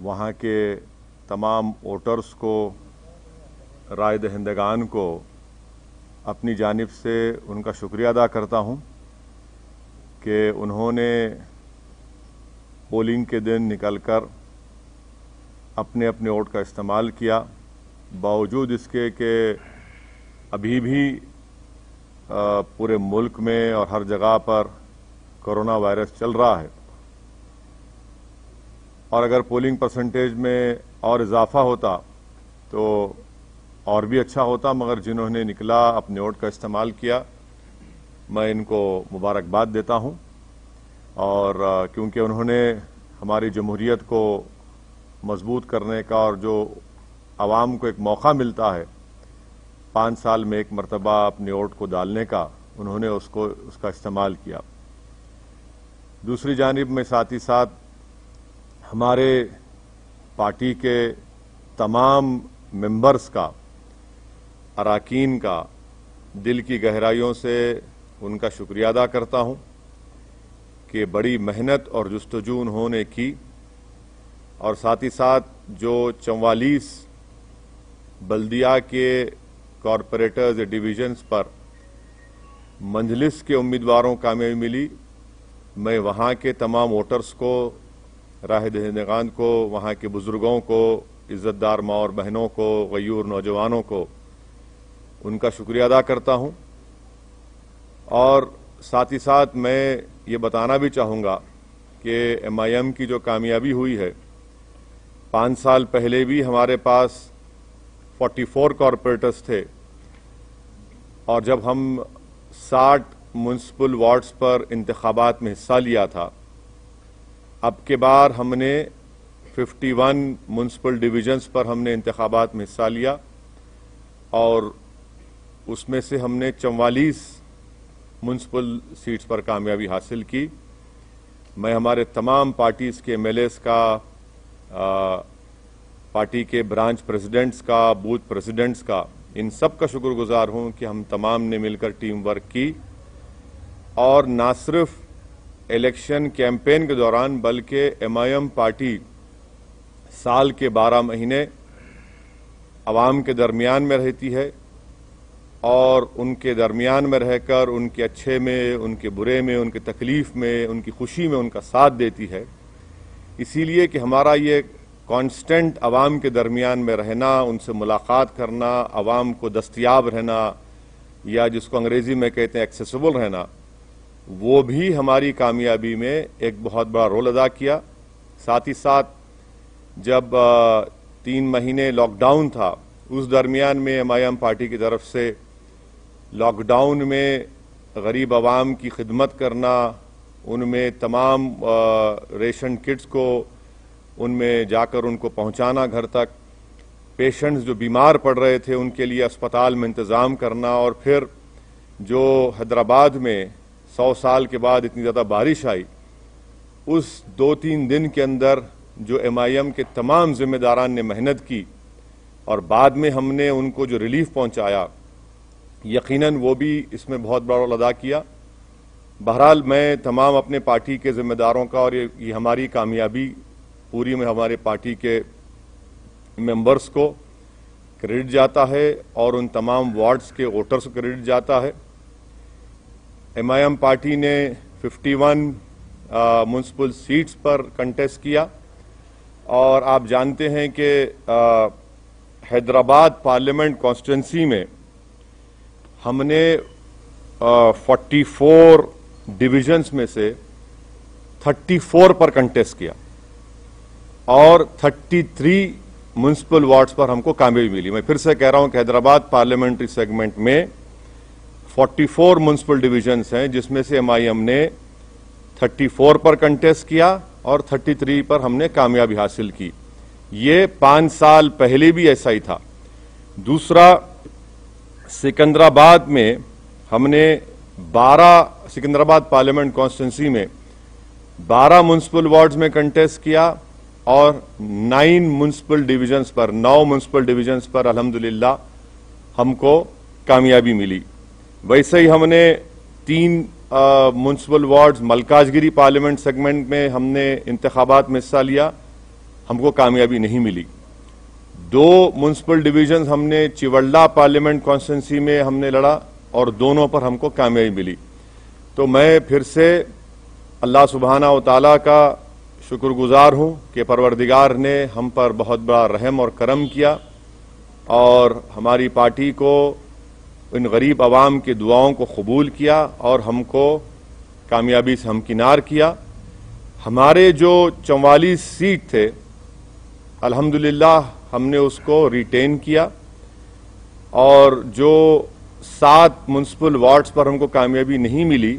वहाँ के तमाम वोटर्स को, राय दहिंदगान को अपनी जानिब से उनका शुक्रिया अदा करता हूँ कि उन्होंने पोलिंग के दिन निकलकर अपने अपने वोट का इस्तेमाल किया, बावजूद इसके कि अभी भी पूरे मुल्क में और हर जगह पर कोरोना वायरस चल रहा है। और अगर पोलिंग परसेंटेज में और इजाफा होता तो और भी अच्छा होता, मगर जिन्होंने निकला अपने वोट का इस्तेमाल किया, मैं इनको मुबारकबाद देता हूं। और क्योंकि उन्होंने हमारी जमहूरियत को मजबूत करने का और जो आवाम को एक मौका मिलता है 5 साल में एक मरतबा अपने वोट को डालने का, उन्होंने उसका इस्तेमाल किया। दूसरी जानिब में साथ ही साथ हमारे पार्टी के तमाम मेंबर्स का, अराकीन का दिल की गहराइयों से उनका शुक्रिया अदा करता हूं कि बड़ी मेहनत और जुस्तजू उन्होंने की, और साथ ही साथ जो 44 बल्दिया के कॉरपोरेटर्स डिवीजन्स पर मंजलिस के उम्मीदवारों को कामयाबी मिली। मैं वहां के तमाम वोटर्स को, राह दहिंदगान को, वहां के बुजुर्गों को, इज्जतदार माँ और बहनों को, गयूर नौजवानों को उनका शुक्रिया अदा करता हूं। और साथ ही साथ मैं ये बताना भी चाहूँगा कि MIM की जो कामयाबी हुई है, 5 साल पहले भी हमारे पास 44 कॉरपोरेटर्स थे, और जब हम 60 म्युनिसिपल वार्ड्स पर इंतखाबात में हिस्सा लिया था, अब के बार हमने 51 म्युनिसिपल डिवीजन्स पर हमने इंतखाबात में हिस्सा लिया, और उसमें से हमने 44 म्युनिसिपल सीट्स पर कामयाबी हासिल की। मैं हमारे तमाम पार्टीज के MLAs का, पार्टी के ब्रांच प्रेसिडेंट्स का, बूथ प्रेसिडेंट्स का, इन सब का शुक्रगुजार हूं कि हम तमाम ने मिलकर टीम वर्क की, और ना सिर्फ इलेक्शन कैंपेन के दौरान बल्कि MIM पार्टी साल के 12 महीने अवाम के दरमियान में रहती है, और उनके दरमियान में रहकर उनके अच्छे में, उनके बुरे में, उनके तकलीफ में, उनकी खुशी में उनका साथ देती है। इसीलिए कि हमारा ये कांस्टेंट अवाम के दरमियान में रहना, उनसे मुलाकात करना, अवाम को दस्तयाब रहना, या जिसको अंग्रेजी में कहते हैं एक्सेसिबल रहना, वो भी हमारी कामयाबी में एक बहुत बड़ा रोल अदा किया। साथ ही साथ जब 3 महीने लॉकडाउन था, उस दरमियान में MIM पार्टी की तरफ से लॉकडाउन में गरीब आवाम की खिदमत करना, उनमें तमाम रेशन किट्स को उनमें जाकर उनको पहुंचाना घर तक, पेशेंट्स जो बीमार पड़ रहे थे उनके लिए अस्पताल में इंतज़ाम करना, और फिर जो हैदराबाद में 100 साल के बाद इतनी ज़्यादा बारिश आई, उस 2-3 दिन के अंदर जो MIM के तमाम जिम्मेदारान ने मेहनत की और बाद में हमने उनको जो रिलीफ पहुंचाया, यकीनन वो भी इसमें बहुत बड़ा रोल अदा किया। बहरहाल मैं तमाम अपने पार्टी के जिम्मेदारों का, और ये हमारी कामयाबी पूरी में हमारे पार्टी के मेंबर्स को क्रेडिट जाता है, और उन तमाम वार्ड्स के वोटर्स को क्रेडिट जाता है। MIM पार्टी ने 51 म्युनिसिपल सीट्स पर कंटेस्ट किया, और आप जानते हैं कि हैदराबाद पार्लियामेंट कॉन्स्टिट्यूंसी में हमने 44 डिविजन्स में से 34 पर कंटेस्ट किया, और 33 म्युनिसिपल वार्ड्स पर हमको कामयाबी मिली। मैं फिर से कह रहा हूं कि हैदराबाद पार्लियामेंट्री सेगमेंट में 44 म्युनिसिपल डिविजन्स हैं, जिसमें से MIM ने 34 पर कंटेस्ट किया और 33 पर हमने कामयाबी हासिल की। ये 5 साल पहले भी ऐसा ही था। दूसरा, सिकंदराबाद में हमने 12, सिकंदराबाद पार्लियामेंट कॉन्स्टिट्यूंसी में 12 म्युनिसिपल वार्ड्स में कंटेस्ट किया, और 9 म्युनिसिपल डिविजन्स पर, 9 म्युनिसिपल डिविजन्स पर अल्हम्दुलिल्लाह हमको कामयाबी मिली। वैसे ही हमने 3 municipal wards Malkajgiri parliament segment में हमने इंतखाबात में हिस्सा लिया, हमको कामयाबी नहीं मिली। 2 म्युनिसिपल डिवीजन हमने चिवल्ला पार्लियामेंट कॉन्स्टिट्यूंसी में हमने लड़ा और दोनों पर हमको कामयाबी मिली। तो मैं फिर से अल्लाह सुब्हाना व तआला का शुक्रगुजार हूं कि परवरदिगार ने हम पर बहुत बड़ा रहम और करम किया और हमारी पार्टी को इन गरीब आवाम की दुआओं को कबूल किया और हमको कामयाबी से हमकिनार किया। हमारे जो 44 सीट थे अल्हम्दुलिल्लाह हमने उसको रिटेन किया और जो 7 म्युनिसिपल वार्ड्स पर हमको कामयाबी नहीं मिली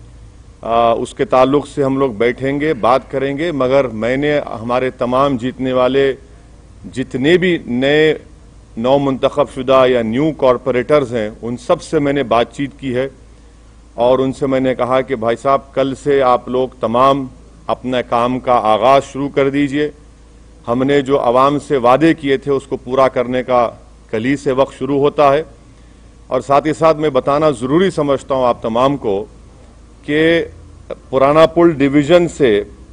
उसके ताल्लुक से हम लोग बैठेंगे, बात करेंगे। मगर मैंने हमारे तमाम जीतने वाले जितने भी नए नौ मुंतखब शुदा या न्यू कॉरपोरेटर्स हैं उन सब से मैंने बातचीत की है और उनसे मैंने कहा कि भाई साहब कल से आप लोग तमाम अपने काम का आगाज शुरू कर दीजिए। हमने जो आवाम से वादे किए थे उसको पूरा करने का कल ही से वक्त शुरू होता है। और साथ ही साथ मैं बताना जरूरी समझता हूं आप तमाम को कि पुराना पुल डिवीजन से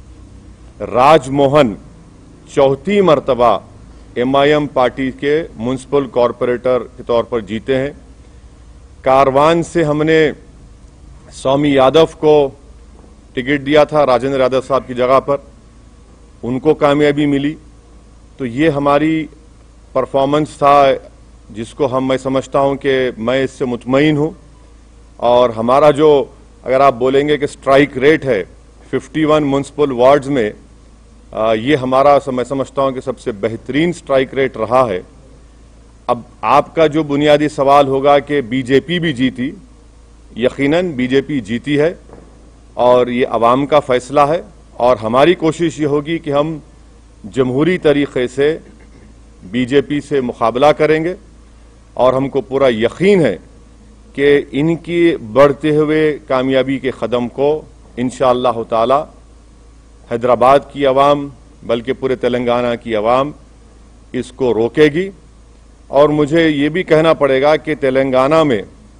राजमोहन चौथी मर्तबा MIM पार्टी के म्युनिसिपल कॉरपोरेटर के तौर पर जीते हैं। कारवान से हमने स्वामी यादव को टिकट दिया था राजेंद्र यादव साहब की जगह पर, उनको कामयाबी मिली। तो ये हमारी परफॉर्मेंस था जिसको मैं समझता हूं कि मैं इससे मुतमईन हूं। और हमारा जो अगर आप बोलेंगे कि स्ट्राइक रेट है 51 म्युनिसिपल वार्ड्स में, ये हमारा मैं समझता हूं कि सबसे बेहतरीन स्ट्राइक रेट रहा है। अब आपका जो बुनियादी सवाल होगा कि बीजेपी भी जीती, यकीनन बीजेपी जीती है और ये अवाम का फैसला है और हमारी कोशिश ये होगी कि हम जमहूरी तरीके से बीजेपी से मुकाबला करेंगे और हमको पूरा यकीन है कि इनकी बढ़ते हुए कामयाबी के कदम को इंशाअल्लाह ताला हैदराबाद की आवाम बल्कि पूरे तेलंगाना की आवाम इसको रोकेगी। और मुझे ये भी कहना पड़ेगा कि तेलंगाना में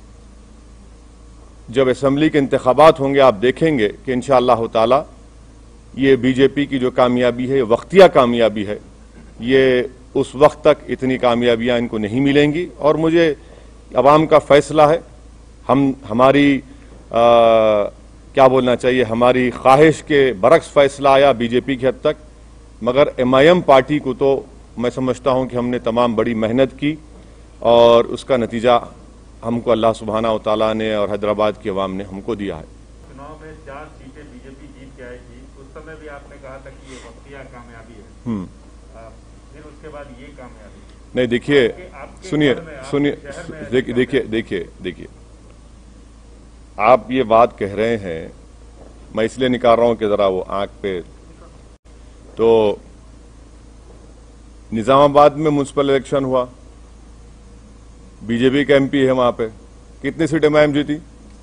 जब असेंबली के इंतखाबात होंगे आप देखेंगे कि इंशाअल्लाह ताला ये बीजेपी की जो कामयाबी है वक्तिया कामयाबी है, ये उस वक्त तक इतनी कामयाबियां इनको नहीं मिलेंगी। और मुझे अवाम का फैसला है, हमारी क्या बोलना चाहिए, हमारी ख्वाहिश के बरक्स फैसला आया बीजेपी की हद तक। मगर MIM पार्टी को तो मैं समझता हूं कि हमने तमाम बड़ी मेहनत की और उसका नतीजा हमको अल्लाह सुब्हाना व तआला ने और हैदराबाद की अवाम ने हमको दिया है। चुनाव में 4 सीटें बीजेपी जीत के आई थी, उस समय भी आपने कहा था कि ये वक्तिया कामयाबी है, फिर उसके बाद ये कामयाबी नहीं। देखिए सुनिए देखिए आप ये बात कह रहे हैं, मैं इसलिए निकाल रहा हूं कि जरा वो आंख पे। तो निजामाबाद में म्युनिसिपल इलेक्शन हुआ, बीजेपी का MP है वहां पे, कितनी सीटें MIM जीती?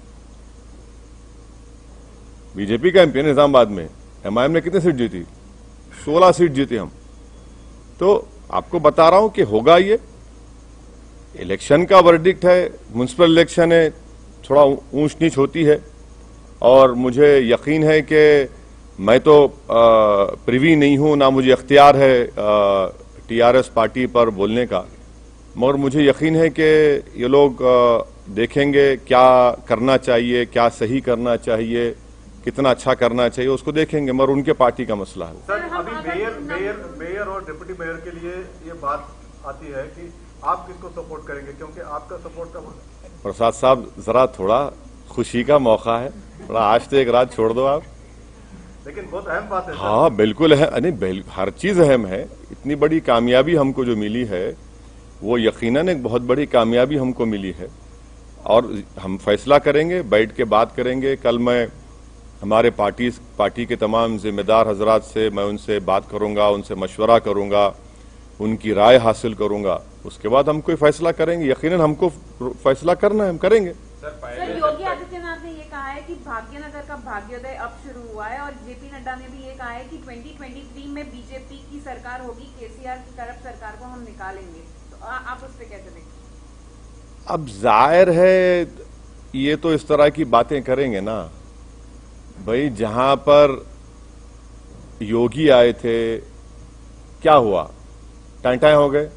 बीजेपी का MP है निजामाबाद में, MIM ने कितनी सीट जीती? 16 सीट जीती हम। तो आपको बता रहा हूं कि होगा ये इलेक्शन का वर्डिक्ट है, म्युनिसिपल इलेक्शन है, थोड़ा ऊंच नीच होती है। और मुझे यकीन है कि मैं तो प्रिवी नहीं हूं, ना मुझे अख्तियार है TRS पार्टी पर बोलने का, मगर मुझे यकीन है कि ये लोग देखेंगे क्या करना चाहिए, क्या सही करना चाहिए, कितना अच्छा करना चाहिए, उसको देखेंगे, मगर उनके पार्टी का मसला है। सर अभी मेयर और डिप्टी मेयर के लिए ये बात आती है कि आप किसको सपोर्ट करेंगे, क्योंकि आपका सपोर्ट का प्रसाद साहब जरा थोड़ा खुशी का मौका है, थोड़ा आज तो एक रात छोड़ दो आप। लेकिन बहुत अहम बात है। हाँ बिल्कुल है, नहीं हर चीज अहम है। इतनी बड़ी कामयाबी हमको जो मिली है वो यकीनन एक बहुत बड़ी कामयाबी हमको मिली है और हम फैसला करेंगे, बैठ के बात करेंगे। कल मैं हमारे पार्टी के तमाम जिम्मेदार हजरात से मैं उनसे बात करूंगा, उनसे मशवरा करूंगा, उनकी राय हासिल करूंगा, उसके बाद हम कोई फैसला करेंगे। यकीनन हमको फैसला करना है, हम करेंगे। सर योगी आदित्यनाथ ने ये कहा है कि भाग्यनगर का भाग्योदय अब शुरू हुआ है और JP नड्डा ने भी ये कहा है कि 2023 में बीजेपी की सरकार होगी, KCR की करप्ट सरकार को हम निकालेंगे। तो आप उस पर कैसे देखते? अब जाहिर है ये तो इस तरह की बातें करेंगे ना भाई। जहां पर योगी आए थे क्या हुआ? टाइम हो गए।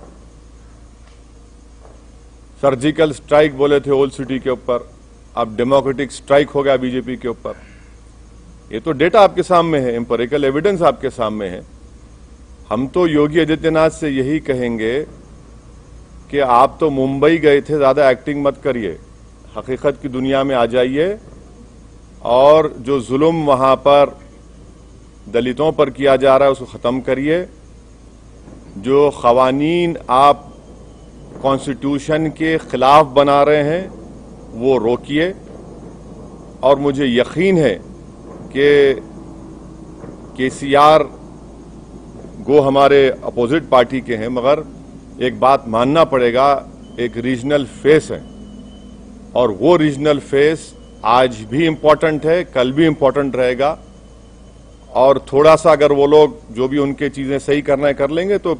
सर्जिकल स्ट्राइक बोले थे ओल्ड सिटी के ऊपर, अब डेमोक्रेटिक स्ट्राइक हो गया बीजेपी के ऊपर। ये तो डेटा आपके सामने है, एम्पिरिकल एविडेंस आपके सामने है। हम तो योगी आदित्यनाथ से यही कहेंगे कि आप तो मुंबई गए थे, ज्यादा एक्टिंग मत करिए, हकीकत की दुनिया में आ जाइए और जो जुल्म वहां पर दलितों पर किया जा रहा है उसको खत्म करिए। जो खवानीन आप कॉन्स्टिट्यूशन के खिलाफ बना रहे हैं वो रोकिए। और मुझे यकीन है कि केसीआर गो हमारे अपोजिट पार्टी के हैं, मगर एक बात मानना पड़ेगा, एक रीजनल फेस है और वो रीजनल फेस आज भी इंपॉर्टेंट है, कल भी इंपॉर्टेंट रहेगा। और थोड़ा सा अगर वो लोग जो भी उनके चीजें सही करना है कर लेंगे तो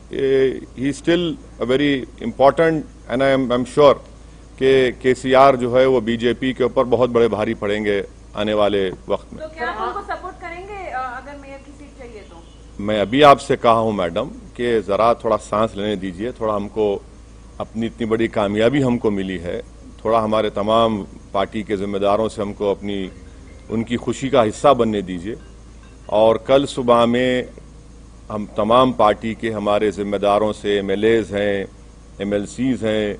ही still a very important and I am sure कि केसीआर जो है वो बीजेपी के ऊपर बहुत बड़े भारी पड़ेंगे आने वाले वक्त में। तो क्या आप उनको सपोर्ट करेंगे अगर मेयर की सीट चाहिए तो? मैं अभी आपसे कहा हूं मैडम कि जरा थोड़ा सांस लेने दीजिए, थोड़ा हमको अपनी इतनी बड़ी कामयाबी हमको मिली है, थोड़ा हमारे तमाम पार्टी के जिम्मेदारों से हमको अपनी उनकी खुशी का हिस्सा बनने दीजिए। और कल सुबह में हम तमाम पार्टी के हमारे जिम्मेदारों से, एमएलएज हैं, एमएलसीज हैं,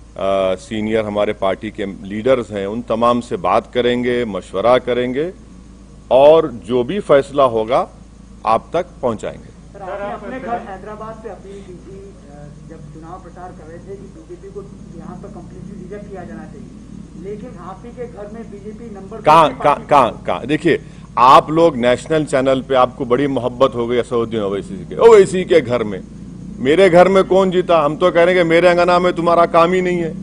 सीनियर हमारे पार्टी के लीडर्स हैं, उन तमाम से बात करेंगे, मशवरा करेंगे और जो भी फैसला होगा आप तक पहुंचाएंगे। सर, आपने अपने घर हैदराबाद से अपील की थी जब चुनाव प्रचार कर रहे थे कि बीजेपी को यहाँ पर कंप्लीटली रिजेक्ट किया जाना चाहिए, लेकिन आप ही के घर में बीजेपी नंबर कहाँ देखिए, आप लोग नेशनल चैनल पे आपको बड़ी मोहब्बत हो गई असदुद्दीन ओवैसी के घर में। मेरे घर में कौन जीता? हम तो कह रहे हैं कि मेरे अंगना में तुम्हारा काम ही नहीं है।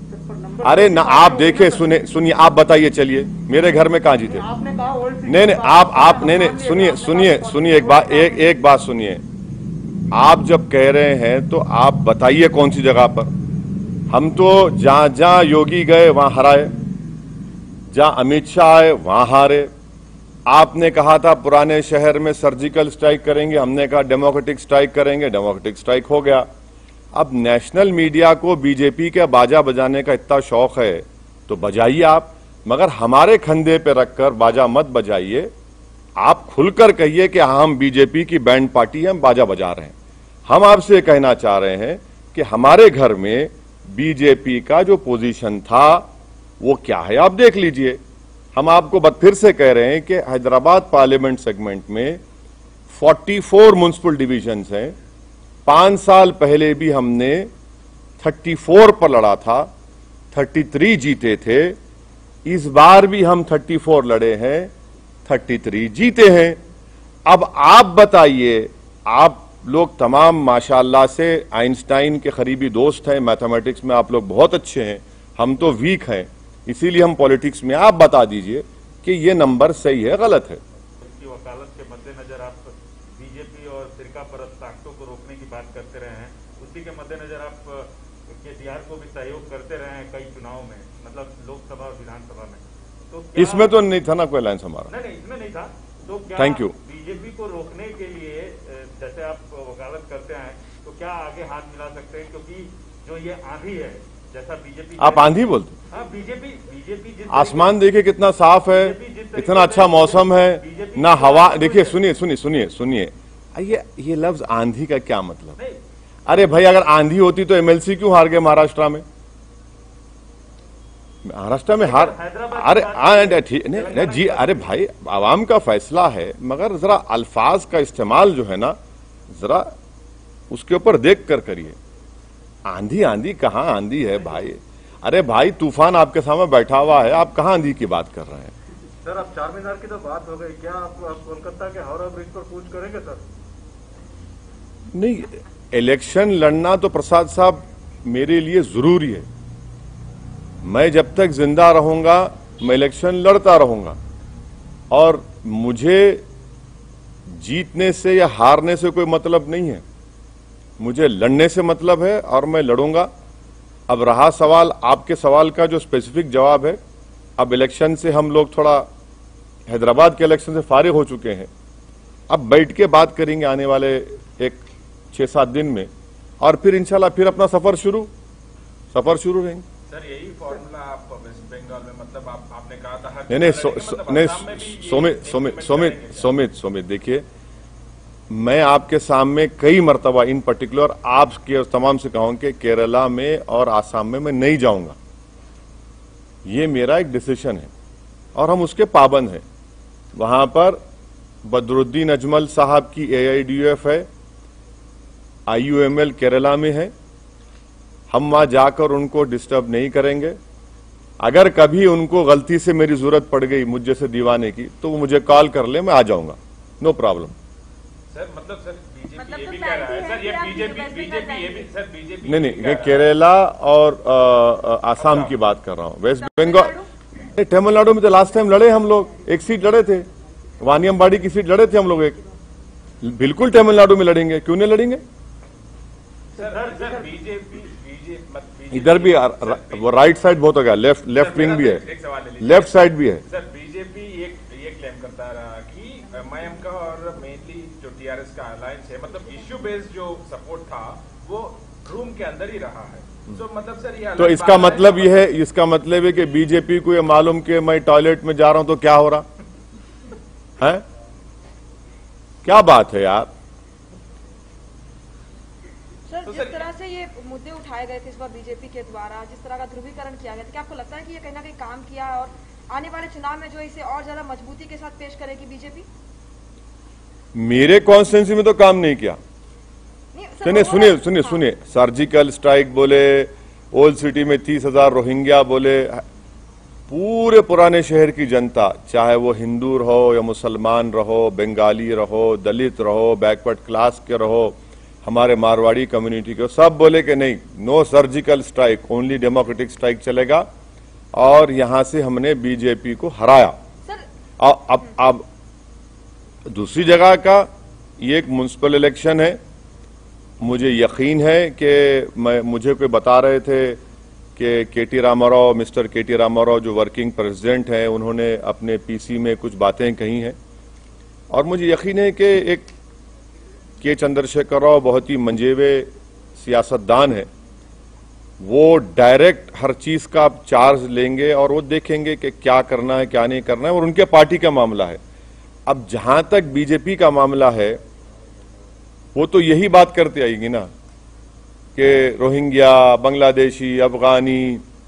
अरे ना, आप देखे सुनिए, आप बताइए, चलिए मेरे घर में कहाँ जीते? आपने कहा नहीं आप नहीं, सुनिए एक बात सुनिए। आप जब कह रहे हैं तो आप बताइए कौन सी जगह पर। हम तो जहां योगी गए वहां हराए, जहां अमित शाह आए वहां हारे। आपने कहा था पुराने शहर में सर्जिकल स्ट्राइक करेंगे, हमने कहा डेमोक्रेटिक स्ट्राइक करेंगे, डेमोक्रेटिक स्ट्राइक हो गया। अब नेशनल मीडिया को बीजेपी के बाजा बजाने का इतना शौक है तो बजाइए आप, मगर हमारे कंधे पे रखकर बाजा मत बजाइए। आप खुलकर कहिए कि हम बीजेपी की बैंड पार्टी हैं, हम बाजा बजा रहे हैं। हम आपसे कहना चाह रहे हैं कि हमारे घर में बीजेपी का जो पोजीशन था वो क्या है आप देख लीजिए। हम आपको फिर से कह रहे हैं कि हैदराबाद पार्लियामेंट सेगमेंट में 44 म्युनिसिपल डिविजन्स हैं। 5 साल पहले भी हमने 34 पर लड़ा था, 33 जीते थे। इस बार भी हम 34 लड़े हैं, 33 जीते हैं। अब आप बताइए, आप लोग तमाम माशाअल्लाह से आइंस्टाइन के करीबी दोस्त हैं, मैथमेटिक्स में आप लोग बहुत अच्छे हैं, हम तो वीक हैं, इसीलिए हम पॉलिटिक्स में। आप बता दीजिए कि ये नंबर सही है गलत है। इसकी वकालत के मद्देनजर आप बीजेपी और फिरका परस्त ताकतों को रोकने की बात करते रहे हैं, उसी के मद्देनजर आप केसीआर को भी सहयोग करते रहे हैं कई चुनाव में, मतलब लोकसभा और विधानसभा में। तो इसमें तो नहीं था ना कोई अलायंस हमारा? नहीं, इसमें नहीं था। तो क्या थैंक यू। बीजेपी को रोकने के लिए जैसे आप वकालत करते हैं तो क्या आगे हाथ मिला सकते हैं? क्योंकि जो ये आंधी है, जैसा बीजेपी, आप आंधी बोलते? हाँ, बीजेपी आसमान देखिए कितना साफ है, इतना अच्छा मौसम है ना, हवा देखिए। सुनिए, ये लफ्ज आंधी का क्या मतलब? अरे भाई, अगर आंधी होती तो एमएलसी क्यों हार गए महाराष्ट्र में? महाराष्ट्र में हार, अरे ठीक नहीं जी, अरे भाई आवाम का फैसला है, मगर जरा अल्फाज का इस्तेमाल जो है ना, जरा उसके ऊपर देख कर करिए। आंधी कहाँ आंधी है भाई? अरे भाई, तूफान आपके सामने बैठा हुआ है, आप कहाँ आंधी की बात कर रहे हैं? सर, अब चार मीनार की तो बात हो गई, क्या आप कोलकाता के हावड़ा ब्रिज पर कूच करेंगे सर? नहीं, इलेक्शन लड़ना तो प्रसाद साहब मेरे लिए जरूरी है। मैं जब तक जिंदा रहूंगा मैं इलेक्शन लड़ता रहूंगा, और मुझे जीतने से या हारने से कोई मतलब नहीं है, मुझे लड़ने से मतलब है और मैं लड़ूंगा। अब रहा सवाल आपके सवाल का जो स्पेसिफिक जवाब है, अब इलेक्शन से हम लोग थोड़ा हैदराबाद के इलेक्शन से फारिग हो चुके हैं, अब बैठ के बात करेंगे आने वाले एक 6-7 दिन में, और फिर इंशाल्लाह फिर अपना सफर शुरू रहेंगे। सर यही फॉर्मूला आप वेस्ट बंगाल में, मतलब आपने कहा था हर नहीं सोमित देखिए, मैं आपके सामने कई मर्तबा इन पर्टिकुलर आपके तमाम से कहूं कि केरला में और आसाम में मैं नहीं जाऊंगा। ये मेरा एक डिसीजन है और हम उसके पाबंद हैं। वहां पर बदरुद्दीन अजमल साहब की AIDUF है, IUML केरला में है, हम वहां जाकर उनको डिस्टर्ब नहीं करेंगे। अगर कभी उनको गलती से मेरी जरूरत पड़ गई मुझ जैसे दीवाने की, तो वो मुझे कॉल कर ले, मैं आ जाऊंगा, नो प्रॉब्लम। सर मतलब सर बीजेपी ये भी कह रहा है, सर ये बीजेपी ये भी, सर बीजेपी नहीं, ये केरला और आसाम की बात कर रहा हूं। वेस्ट बंगाल, तमिलनाडु में तो लास्ट टाइम लड़े हम लोग, एक सीट लड़े थे, वानियमबाड़ी की सीट लड़े थे हम लोग एक। बिल्कुल तमिलनाडु में लड़ेंगे, क्यों नहीं लड़ेंगे? सर बीजेपी इधर भी वो राइट साइड बहुत हो गया, लेफ्ट विंग भी है, लेफ्ट साइड भी है। सर बीजेपी ये क्लेम करता रहा कि MIM का और मेनली जो TRS का अलायंस है, मतलब इश्यू बेस्ड जो सपोर्ट था वो रूम के अंदर ही रहा है। तो मतलब सर ये तो इसका मतलब है कि बीजेपी को ये मालूम कि मैं टॉयलेट में जा रहा हूं तो क्या हो रहा है? क्या बात है यार? सर जिस तरह से ये मुद्दे उठाए गए थे इस बार बीजेपी के द्वारा, जिस तरह का ध्रुवीकरण किया गया था, क्या आपको लगता है कि ये कहीं ना कहीं काम किया और आने वाले चुनाव में जो इसे और ज्यादा मजबूती के साथ पेश करेगी बीजेपी? मेरे कॉन्स्टिट्यूंसी में तो काम नहीं किया। सुनिए, सर्जिकल स्ट्राइक बोले, ओल्ड सिटी में 30,000 रोहिंग्या बोले, पूरे पुराने शहर की जनता, चाहे वो हिंदू रहो या मुसलमान रहो, बंगाली रहो, दलित रहो, बैकवर्ड क्लास के रहो, हमारे मारवाड़ी कम्युनिटी के, सब बोले कि नहीं, no surgical strike, only democratic strike चलेगा, और यहां से हमने बीजेपी को हराया। अब दूसरी जगह का ये एक म्युनिसिपल इलेक्शन है, मुझे यकीन है कि मुझे कोई बता रहे थे कि मिस्टर केटी रामाराव जो वर्किंग प्रेसिडेंट हैं, उन्होंने अपने PC में कुछ बातें कही हैं, और मुझे यकीन है कि एक के चंद्रशेखर राव बहुत ही मंजेवे सियासतदान है, वो डायरेक्ट हर चीज का चार्ज लेंगे और वो देखेंगे कि क्या करना है क्या नहीं करना है, और उनके पार्टी का मामला है। अब जहां तक बीजेपी का मामला है, वो तो यही बात करते आएगी ना कि रोहिंग्या, बांग्लादेशी, अफगानी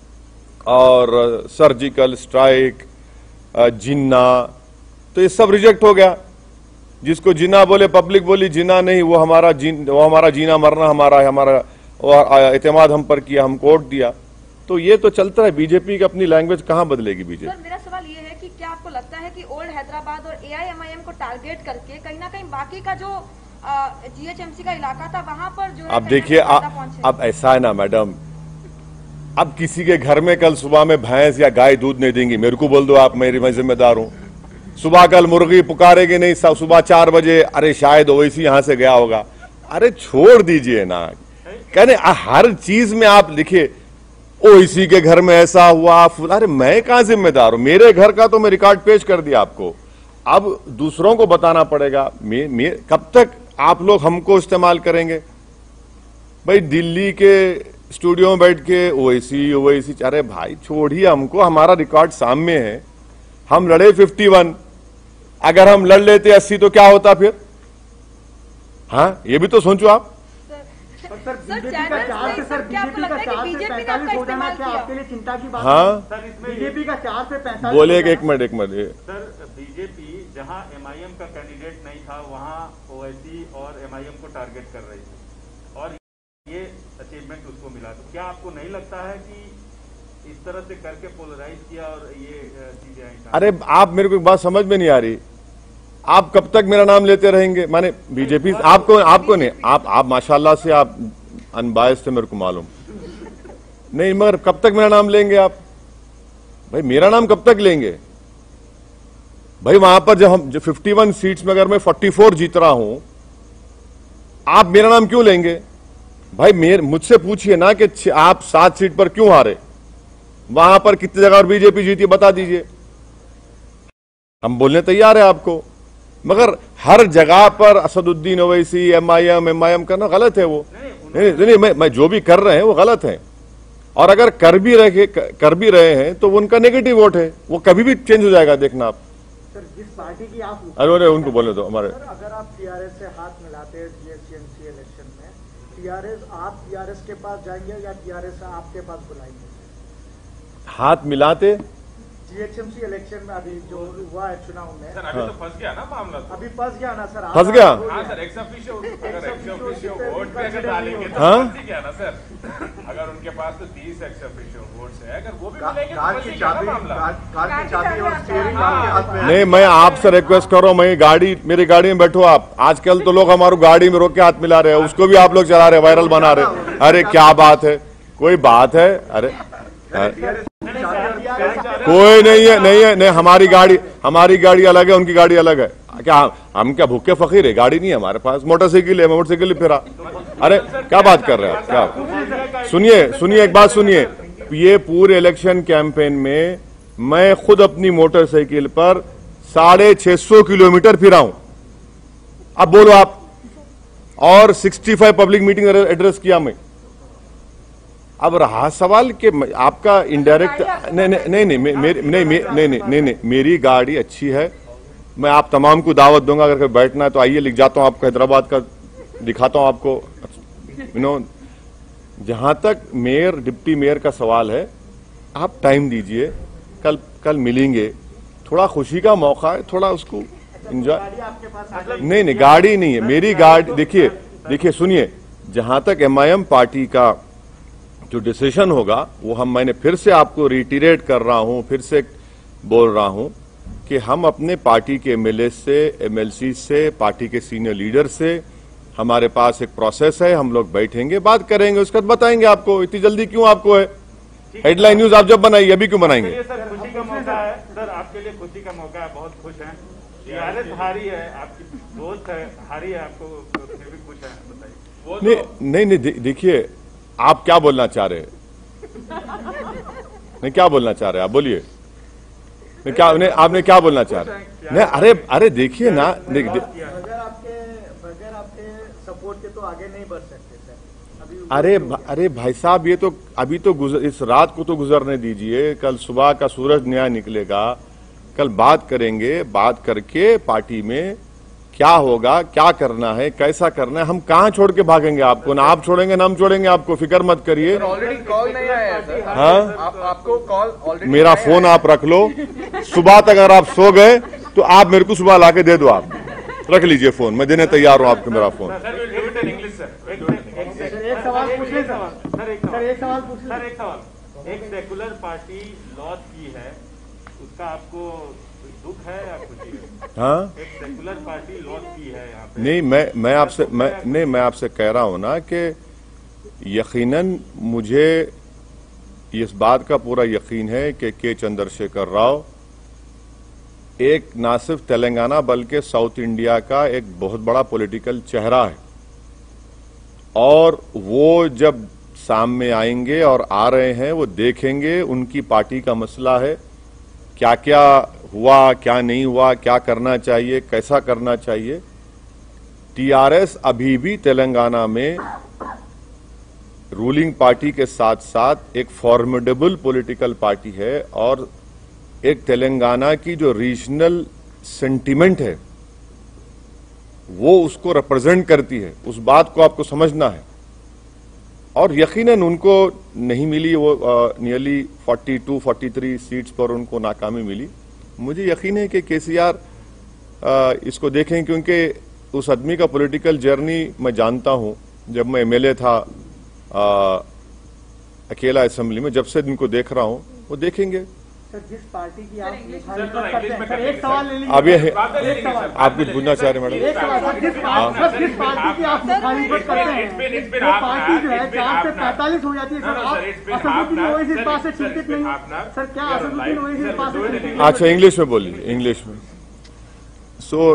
और सर्जिकल स्ट्राइक, जिन्ना, तो ये सब रिजेक्ट हो गया। जिसको जिन्ना बोले, पब्लिक बोली जिन्ना नहीं, वो हमारा जीना मरना हमारा एतमाद हम पर किया, हम कोर्ट दिया। तो ये तो चलता है, बीजेपी की अपनी लैंग्वेज कहां बदलेगी बीजेपी? सर मेरा सवाल ये है कि क्या आपको लगता है कि ओल्ड हैदराबाद और AIMIM को टारगेट करके कहीं ना कहीं बाकी का जो GHMC का इलाका था वहां पर जो, अब देखिए, अब ऐसा है ना मैडम, अब किसी के घर में कल सुबह में भैंस या गाय दूध नहीं देंगी, मेरे को बोल दो आप, मैं जिम्मेदार हूं। सुबह कल मुर्गी पुकारेगी नहीं, सुबह 4 बजे, अरे शायद ओवैसी यहां से गया होगा। अरे छोड़ दीजिए ना, कहने हर चीज में आप लिखिए ओवैसी के घर में ऐसा हुआ, अरे मैं कहां जिम्मेदार हूं? मेरे घर का तो मैं रिकॉर्ड पेश कर दिया आपको, अब दूसरों को बताना पड़ेगा। कब तक आप लोग हमको इस्तेमाल करेंगे? भाई दिल्ली के स्टूडियो में बैठ के ओवैसी, अरे भाई छोड़िए हमको, हमारा रिकॉर्ड सामने है, हम लड़े 51, अगर हम लड़ लेते 80 तो क्या होता फिर? हाँ, ये भी तो सोचो आप। सर बीजेपी का 4 से 45 हो जाना क्या आपके लिए चिंता की बात? हाँ, बीजेपी का 4 से 45 बोले एक मिनट। सर बीजेपी जहां MIM का कैंडिडेट नहीं था, वहां ओवैसी और MIM को टारगेट कर रही थी, और ये अचीवमेंट उसको मिला। तो क्या आपको नहीं लगता है कि इस तरह से करके पोलराइज किया और ये चीजें आई? अरे आप, मेरे को एक बात समझ में नहीं आ रही, आप कब तक मेरा नाम लेते रहेंगे? माने बीजेपी आपको नहीं, आप माशाल्लाह से आप अनबायस थे, मेरे को मालूम नहीं, मगर कब तक मेरा नाम लेंगे आप? भाई मेरा नाम कब तक लेंगे भाई? वहां पर जो 51 सीट्स में अगर मैं 44 जीत रहा हूं, आप मेरा नाम क्यों लेंगे? भाई मुझसे पूछिए ना कि आप 7 सीट पर क्यों हारे, वहां पर कितनी जगह और बीजेपी जीती, बता दीजिए, हम बोलने तैयार है आपको। मगर हर जगह पर असदुद्दीन ओवैसी एमआईएम करना गलत है। वो नहीं, मैं जो भी कर रहे हैं वो गलत है। और अगर कर भी रहे हैं तो उनका नेगेटिव वोट है, वो कभी भी चेंज हो जाएगा, देखना आप। सर जिस पार्टी की आप अरे उनको बोले तो हमारे सर, अगर आप टीआरएस से हाथ मिलाते हैं जीएचएमसी इलेक्शन में, आप टीआरएस के पास जाएंगे या टीआरएस आपके पास बुलाएंगे? हाथ मिलाते जीएचएमसी इलेक्शन में अभी जो हुआ है चुनाव में, सर अभी तो फंस गया ना मामला, तो अभी फंस गया ना सर? फंस गया? हाँ सर, एक्स ऑफिशियो वोट भी अगर डालेंगे तो हाँ? फंस ही गया ना सर। अगर उनके पास तो 30 एक्स ऑफिशियो वोट्स है, अगर वो भी मिलेंगे तो कार फंस की ही गया ना चाबी मामला। कार की चाबी और स्टीयरिंग आपके हाथ में है। नहीं, मैं आपसे रिक्वेस्ट कर रहा हूं, मेरी गाड़ी में बैठो आप। आजकल तो लोग हमारी गाड़ी में रोक के हाथ मिला रहे हैं, उसको भी आप लोग चला रहे हैं, वायरल बना रहे हैं। अरे क्या बात है, कोई बात है? अरे कोई नहीं, हमारी गाड़ी अलग है, उनकी गाड़ी अलग है। क्या हम क्या भूखे फकीर है? गाड़ी नहीं है हमारे पास, मोटरसाइकिल है, मोटरसाइकिल फिरा। अरे क्या बात कर रहे हैं आप? क्या? सुनिए एक बात सुनिए, ये पूरे इलेक्शन कैंपेन में मैं खुद अपनी मोटरसाइकिल पर 650 किलोमीटर फिरा हूं। अब बोलो आप। और 65 पब्लिक मीटिंग एड्रेस किया मैं। अब रहा सवाल कि आपका इनडायरेक्ट नहीं, मेरी गाड़ी अच्छी है। मैं आप तमाम को दावत दूंगा, अगर कहीं बैठना है तो आइए, लिख जाता हूं आपको, हैदराबाद का दिखाता हूं आपको। जहां तक मेयर डिप्टी मेयर का सवाल है, आप टाइम दीजिए, कल मिलेंगे। थोड़ा खुशी का मौका है, थोड़ा उसको एंजॉय। नहीं, गाड़ी नहीं है मेरी गाड़ी। देखिए सुनिए, जहां तक एमआईएम पार्टी का जो डिसीजन होगा वो मैंने फिर से आपको रिटीरेट कर रहा हूं, फिर से बोल रहा हूं कि हम अपने पार्टी के एमएलए से, एमएलसी से, पार्टी के सीनियर लीडर से, हमारे पास एक प्रोसेस है, हम लोग बैठेंगे, बात करेंगे, उसके बाद बताएंगे आपको। इतनी जल्दी क्यों आपको है? हेडलाइन न्यूज आप जब बनाइए, अभी क्यों बनाएंगे? सर खुशी का मौका है सर, आपके लिए खुशी का मौका है, बहुत खुश हैं। टीआरएस हारी है, आपकी दोस्त है, हारी है, आपको फिर भी खुश है, बताइए। नहीं, देखिए आप क्या बोलना चाह रहे हैं? नहीं, क्या बोलना चाह रहे हैं आप? बोलिए। आपने क्या बोलना चाह रहे हैं? नहीं, अरे देखिए ना, बगैर आपके सपोर्ट के तो आगे नहीं बढ़ सकते सर। अरे भाई साहब, ये तो अभी तो इस रात को तो गुजरने दीजिए, कल सुबह का सूरज नया निकलेगा, कल बात करेंगे, बात करके पार्टी में क्या होगा, क्या करना है, कैसा करना है। हम कहां छोड़ के भागेंगे आपको? ना आप छोड़ेंगे ना हम छोड़ेंगे आपको, फिक्र मत करिए। ऑलरेडी कॉल नहीं आया है सर। हाँ, आपको कॉल ऑलरेडी, मेरा फोन आप रख लो, सुबह तक अगर आप सो गए तो आप मेरे को सुबह लाके दे दो। आप रख लीजिए फोन, मैं देने तैयार हूं आपको मेरा फोन। एक सवाल पूछ ले सर। एक सेकुलर पार्टी लॉस की है, उसका आपको दुख है या खुशी है? हाँ, एक सेकुलर पार्टी लॉस की है यहाँ पे। नहीं, मैं आपसे कह रहा हूं ना कि यकीनन मुझे इस बात का पूरा यकीन है कि के चंद्रशेखर राव एक ना सिर्फ तेलंगाना बल्कि साउथ इंडिया का एक बहुत बड़ा पॉलिटिकल चेहरा है। और वो जब सामने आएंगे और आ रहे हैं, वो देखेंगे, उनकी पार्टी का मसला है, क्या क्या हुआ, क्या नहीं हुआ, क्या करना चाहिए, कैसा करना चाहिए। टीआरएस अभी भी तेलंगाना में रूलिंग पार्टी के साथ साथ एक फॉर्मिडेबल पॉलिटिकल पार्टी है और एक तेलंगाना की जो रीजनल सेंटिमेंट है वो उसको रिप्रेजेंट करती है। उस बात को आपको समझना है। और यकीनन उनको नहीं मिली, वो नियरली 42-43 सीट्स पर उनको नाकामी मिली। मुझे यकीन है कि केसीआर इसको देखें, क्योंकि उस आदमी का पॉलिटिकल जर्नी मैं जानता हूं। जब मैं एमएलए था अकेला असेंबली में, जब से इनको देख रहा हूं, वो देखेंगे। सर जिस पार्टी की आप मुखालिफत करते हैं, सर एक सवाल ले लीजिए। अब ये आप कुछ पूछना चाह रहे हैं मैडम? एक सवाल सर, जिस पार्टी की आप मुखालिफत करते हैं, वो पार्टी जो है 4 से 45 हो जाती है सर। आप असदुद्दीन ओवैसी इस बात से चिंतित नहीं सर? क्या असदुद्दीन ओवैसी इस बात से चिंतित नहीं? अच्छा, इंग्लिश में बोलिए, इंग्लिश में। So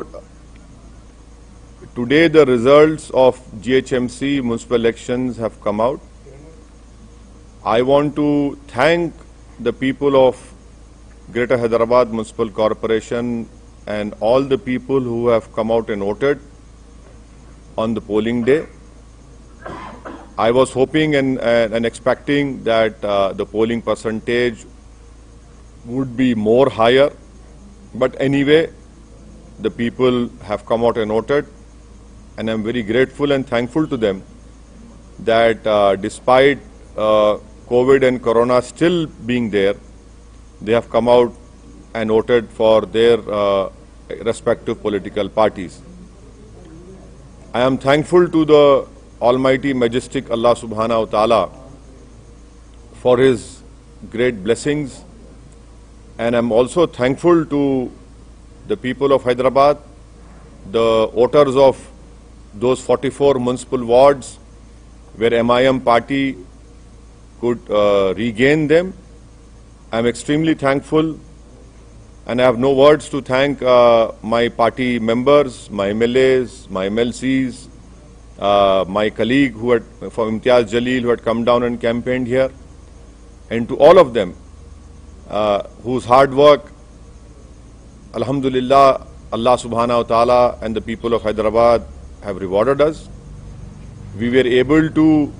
today the results of GHMC municipal elections have come out. I want to thank the people of Greater Hyderabad Municipal Corporation and all the people who have come out and voted on the polling day. I was hoping and expecting that the polling percentage would be more higher, but anyway, the people have come out and voted, and I'm very grateful and thankful to them that despite COVID and Corona still being there, they have come out and voted for their respective political parties. I am thankful to the Almighty Majestic Allah Subhanahu wa Ta'ala for His great blessings, and I'm also thankful to the people of Hyderabad, the voters of those 44 municipal wards where MIM party could regain them. I'm extremely thankful, and I have no words to thank my party members, my MLAs, my MLCs, my colleague from Imtiaz Jaleel who had come down and campaigned here, and to all of them whose hard work, Alhamdulillah, Allah Subhanahu wa Ta'ala and the people of Hyderabad have rewarded us. We were able to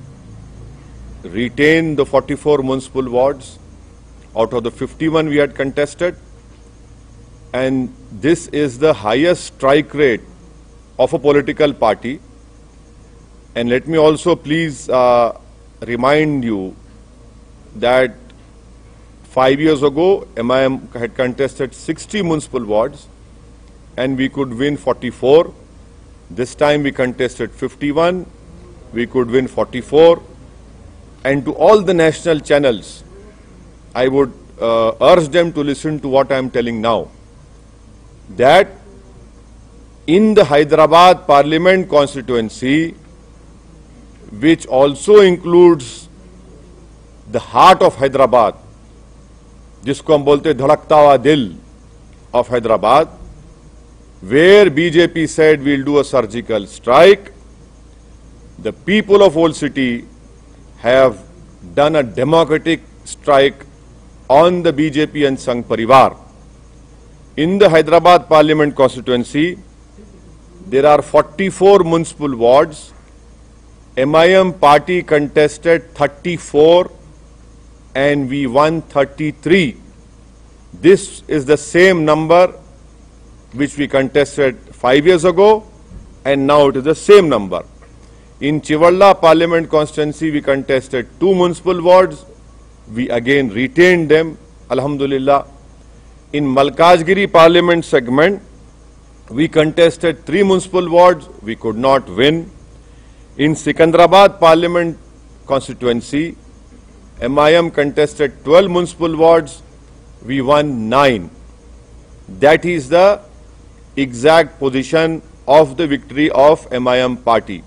retain the 44 municipal wards out of the 51 we had contested, and this is the highest strike rate of a political party. And let me also please remind you that 5 years ago, MIM had contested 60 municipal wards and we could win 44. This time we contested 51, we could win 44. And to all the national channels, I would urge them to listen to what I am telling now, that in the Hyderabad Parliament constituency, which also includes the heart of Hyderabad, जिसको हम बोलते धड़कता हुआ दिल of Hyderabad, where BJP said we'll do a surgical strike, the people of Old City have done a democratic strike on the BJP and Sangh Parivar. In the Hyderabad Parliament constituency, there are 44 municipal wards. MIM party contested 34 and we won 33. This is the same number which we contested 5 years ago, and now it is the same number. In Chivalla Parliament constituency, we contested 2 municipal wards. We again retained them, Alhamdulillah. In Malkajgiri Parliament segment, we contested 3 municipal wards. We could not win. In Sikandrabad Parliament constituency, MIM contested 12 municipal wards. We won 9. That is the exact position of the victory of MIM party.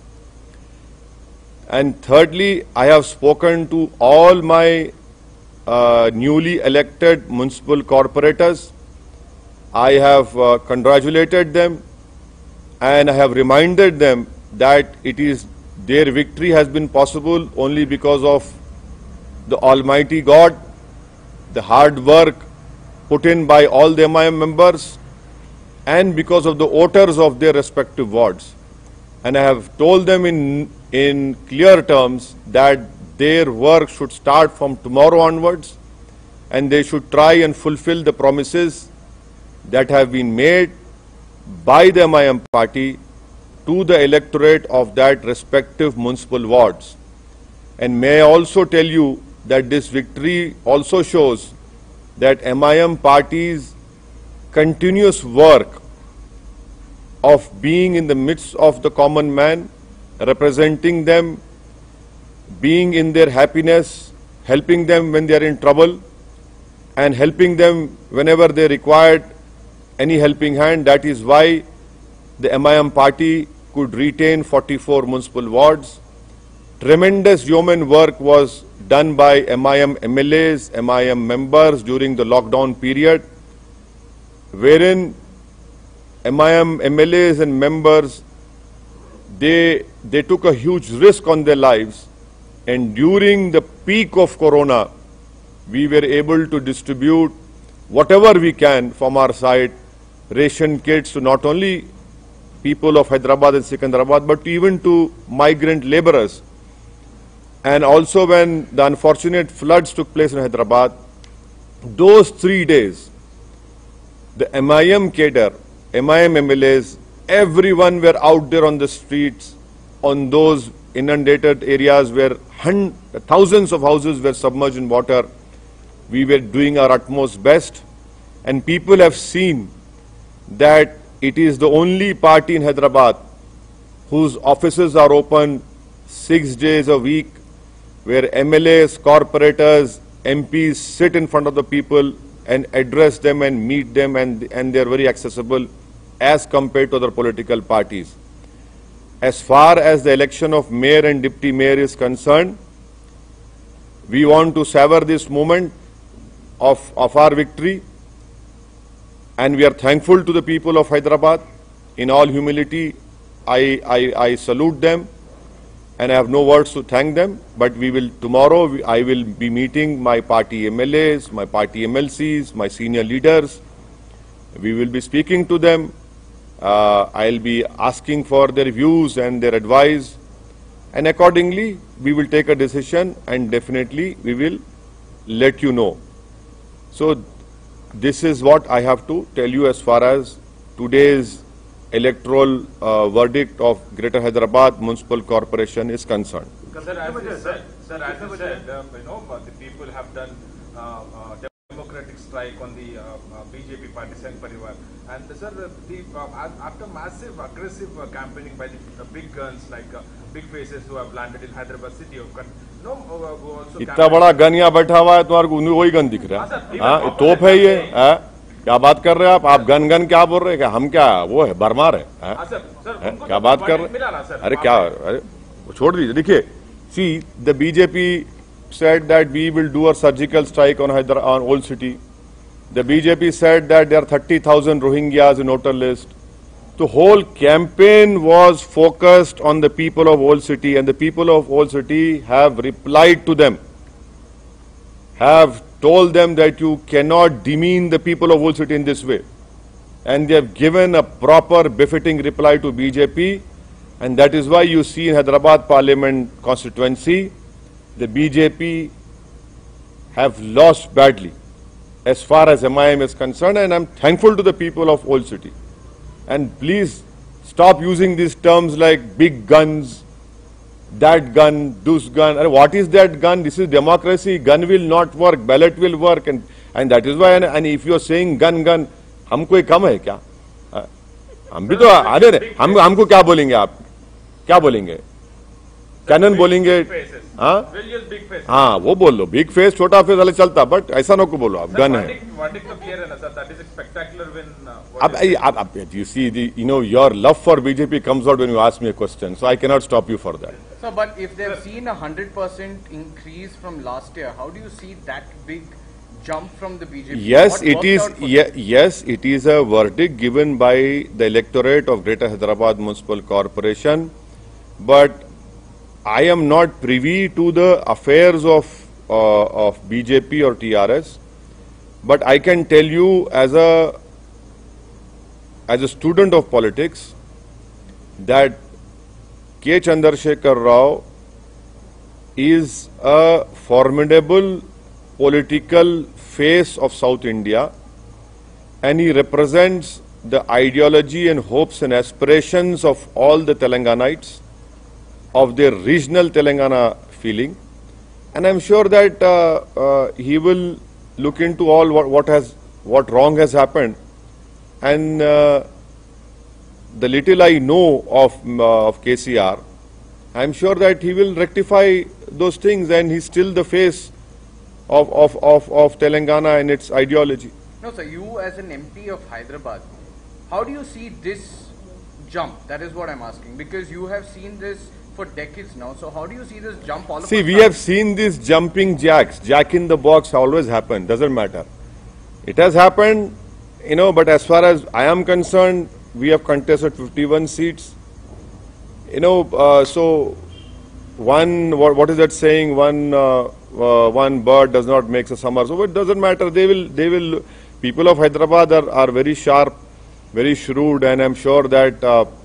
And thirdly, I have spoken to all my newly elected municipal corporators. I have congratulated them and I have reminded them that their victory has been possible only because of the Almighty God, the hard work put in by all the MIM members, and because of the voters of their respective wards. And I have told them in clear terms that their work should start from tomorrow onwards, and they should try and fulfill the promises that have been made by the MIM party to the electorate of that respective municipal wards. And may I also tell you that this victory also shows that MIM party's continuous work of being in the midst of the common man, representing them, being in their happiness, helping them when they are in trouble, and helping them whenever they required any helping hand. That is why the MIM party could retain 44 municipal wards. Tremendous yeoman work was done by MIM MLAs, MIM members during the lockdown period, wherein MIM MLAs and members, they took a huge risk on their lives, and during the peak of Corona, we were able to distribute whatever we can from our side ration kits to not only people of Hyderabad and Secunderabad, but even to migrant laborers. And also when the unfortunate floods took place in Hyderabad, those 3 days, the MIM cadre, MIM MLAs, everyone were out there on the streets, on those inundated areas where thousands of houses were submerged in water. We were doing our utmost best, and people have seen that it is the only party in Hyderabad whose offices are open 6 days a week, where MLAs, corporators, MPs sit in front of the people and address them and meet them, and they are very accessible as compared to other political parties. As far as the election of mayor and deputy mayor is concerned, we want to savor this moment of our victory, and we are thankful to the people of Hyderabad. In all humility, I salute them, and I have no words to thank them. But tomorrow I will be meeting my party MLAs, my party MLCs, my senior leaders. We will be speaking to them. I'll be asking for their views and their advice, and accordingly we will take a decision, and definitely we will let you know. So this is what I have to tell you as far as today's electoral verdict of Greater Hyderabad Municipal Corporation is concerned. Sir, as you said, the people have done democratic strike on the BJP party Sangh Parivar, and sir, after massive aggressive campaigning by the big guns like big faces who have landed in Hyderabad city, इतना बड़ा gun यहाँ बैठा हुआ है, तुम्हारे को वही gun दिख रहा है? हाँ, तोप है ये? क्या बात कर रहे हैं आप गन क्या बोल रहे हैं? हम क्या वो है, बरमार है? क्या बात कर रहे हैं? अरे क्या, अरे छोड़ दीजिए. देखिए, see, the BJP said that we will do a surgical strike on Old City. The BJP said that there are 30,000 Rohingyas in voter list. The whole campaign was focused on the people of Old City, and the people of Old City have replied to them, have told them that you cannot demean the people of Old City in this way. And they have given a proper befitting reply to BJP, and that is why you see in Hyderabad Parliament constituency, the BJP have lost badly as far as MIM is concerned, and I'm thankful to the people of Old City. And please stop using these terms like big guns, that gun, this gun. What is that gun? This is democracy. Gun will not work, ballot will work, and that is why. And if you are saying gun, हम कोई कम है क्या? हम भी तो अरे हमको क्या बोलेंगे आप? क्या बोलेंगे? कैनन बोलेंगे? हाँ, वो बोल लो. बिग फेस, छोटा फेस वाले चलता, बट ऐसा ना को बोलो आप. गन है. अब you see, your love for BJP comes out when you ask me a question, so I cannot stop you for that. So, but if they've seen 100% increase from last year, how do you see that big jump from the BJP? Yes, it is. Yes, it is a verdict given by the electorate of Greater Hyderabad Municipal Corporation, but I am not privy to the affairs of BJP or TRS, but I can tell you as a student of politics that K. Chandrasekhar Rao is a formidable political face of South India, and he represents the ideology and hopes and aspirations of all the Telanganites, of their regional Telangana feeling, and I'm sure that he will look into all what wrong has happened, and the little I know of KCR, I'm sure that he will rectify those things, and he's still the face of Telangana and its ideology. No, sir, you as an MP of Hyderabad, how do you see this jump? That is what I'm asking, because you have seen this for decades now. So how do you see this jump all of a sudden? See, we have seen these jumping jacks. Jack in the box always happen. Doesn't matter. It has happened, but as far as I am concerned, we have contested 51 seats. So what is that saying? One bird does not make a summer. So it doesn't matter. They will. People of Hyderabad are very sharp. very shrewd, and I'm sure that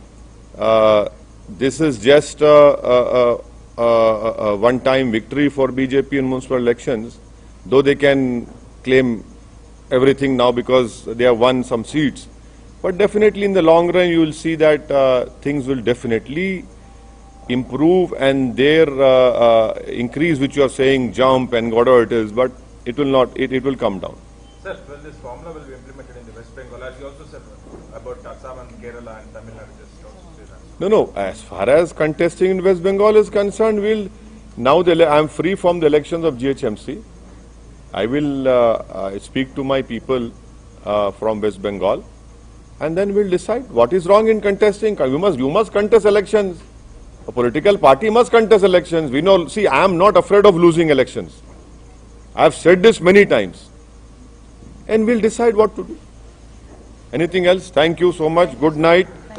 this is just a one-time victory for BJP in municipal elections, though they can claim everything now because they have won some seats. But definitely in the long run, you will see that things will definitely improve, and their increase, which you are saying, jump and whatever it is, but it will not, it will come down. Sir, well, this formula will be implemented in the West Bengal, as you also said about Assam and Kerala and Tamil Nadu. Just also say that. No. As far as contesting in West Bengal is concerned, I am free from the elections of GHMC. I will speak to my people from West Bengal, and then we'll decide what is wrong in contesting. You must contest elections. A political party must contest elections. We know. See, I am not afraid of losing elections. I have said this many times, and we'll decide what to do. Anything else? Thank you so much. Good night.